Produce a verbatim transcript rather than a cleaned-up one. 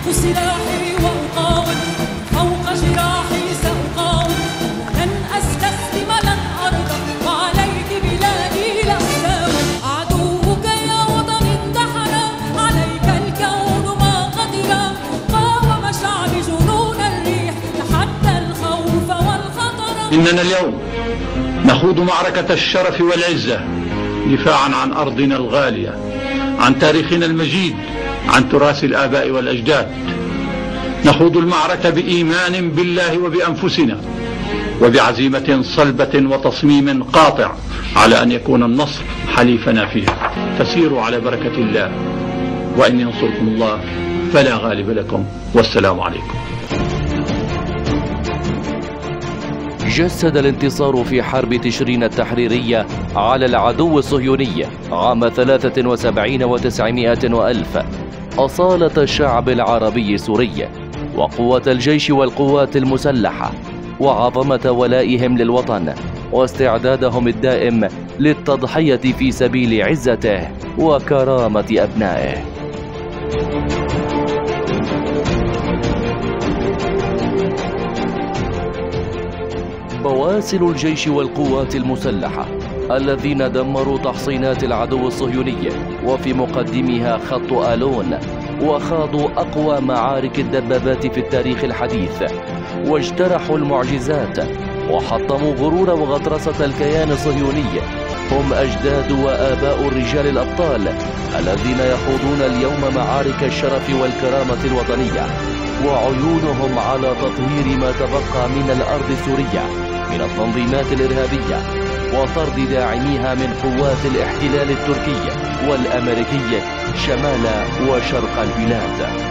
سلاحي وأقاوم فوق جراحي سأقاوم لن أستسلم لن أرضى وعليك بلادي لا أساوم عدوك يا وطن انتحر عليك الكون ما قدر قاوم شعبي جنون الريح تحدى الخوف والخطر. إننا اليوم نخوض معركة الشرف والعزة دفاعا عن أرضنا الغالية، عن تاريخنا المجيد، عن تراث الآباء والأجداد. نخوض المعركة بإيمان بالله وبأنفسنا وبعزيمة صلبة وتصميم قاطع على أن يكون النصر حليفنا فيها. فسيروا على بركة الله، وإن ينصركم الله فلا غالب لكم، والسلام عليكم. جسد الانتصار في حرب تشرين التحريرية على العدو الصهيوني عام ثلاثة وسبعين وتسعمائة وألف أصالة الشعب العربي السوري وقوة الجيش والقوات المسلحة وعظمة ولائهم للوطن واستعدادهم الدائم للتضحية في سبيل عزته وكرامة أبنائه. بواسل الجيش والقوات المسلحة الذين دمروا تحصينات العدو الصهيوني وفي مقدمها خط آلون وخاضوا أقوى معارك الدبابات في التاريخ الحديث واجترحوا المعجزات وحطموا غرور وغطرسة الكيان الصهيوني هم أجداد وآباء الرجال الأبطال الذين يخوضون اليوم معارك الشرف والكرامة الوطنية وعيونهم على تطهير ما تبقى من الأرض السورية من التنظيمات الإرهابية وطرد داعميها من قوات الاحتلال التركي والأمريكي شمال وشرق البلاد.